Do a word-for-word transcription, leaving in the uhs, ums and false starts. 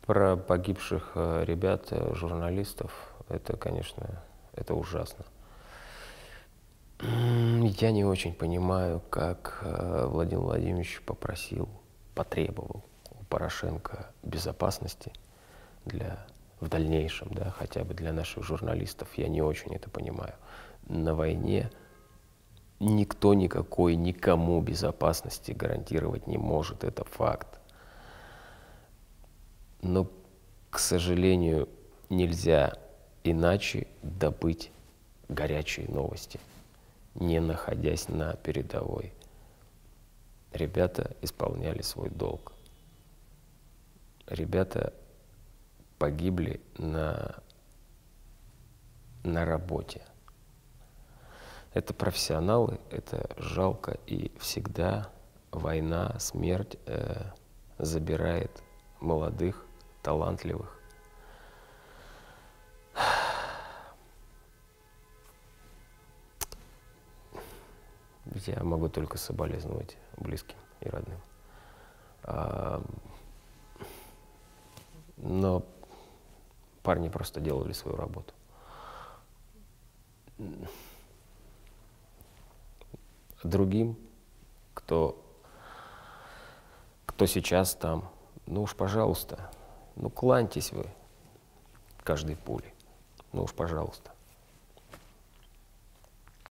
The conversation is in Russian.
Про погибших э, ребят, э, журналистов, это, конечно, это ужасно. Я не очень понимаю, как э, Владимир Владимирович попросил, потребовал у Порошенко безопасности для, в дальнейшем, да, хотя бы для наших журналистов. Я не очень это понимаю. На войне никто никакой никому безопасности гарантировать не может, это факт. Но, к сожалению, нельзя иначе добыть горячие новости, не находясь на передовой. Ребята исполняли свой долг. Ребята погибли на, на работе. Это профессионалы, это жалко, и всегда война, смерть э, забирает молодых, талантливых. Я могу только соболезновать близким и родным. А, но парни просто делали свою работу. Другим, кто, кто сейчас там, ну уж, пожалуйста, ну кланьтесь вы каждой пулей, ну уж, пожалуйста.